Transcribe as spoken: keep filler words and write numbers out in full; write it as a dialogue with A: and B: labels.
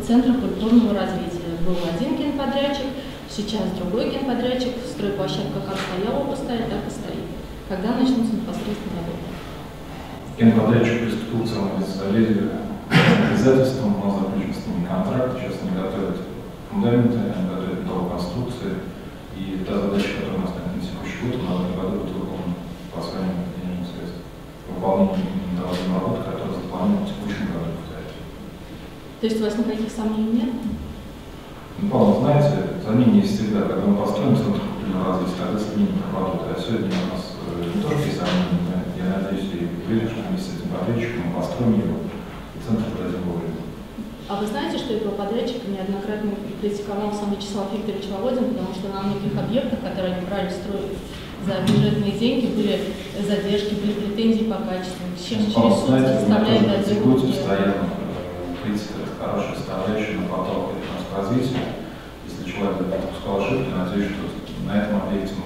A: Центра культурного развития. Был один генподрядчик, сейчас другой генподрядчик. Стройплощадка как стояла пустая, так и стоит. Когда начнутся непосредственно работы?
B: Генподрядчик приступил к самообязательствам, он заключен с ними контракт, сейчас они готовят фундаменты, они готовят конструкции, и та задача, которая у нас на текущий год, она в этом году будет выполнена по освоению денежных средств. Выполнение дорожной работы, которая запланирована в текущем году.
A: То есть у вас никаких сомнений нет?
B: Ну, Павел, знаете, сомнения есть всегда. Когда мы построим центр культурного развития, тогда сомнения пропадут. А сегодня у нас не только есть сомнения, я надеюсь и уверен, что вместе с этим подрядчиком мы построим его, и центр подойдет вовремя.
A: А вы знаете, что этого подрядчика неоднократно критиковал сам Вячеслав Викторович Володин, потому что на многих объектах, которые они брали строить за бюджетные деньги, были задержки, были претензии по качеству. Через суд заставляет отдел.
B: Постоянно критика — это хорошая составляющая, но подталкивает нас к развитию. Если человек допускал ошибки, надеюсь, что на этом объекте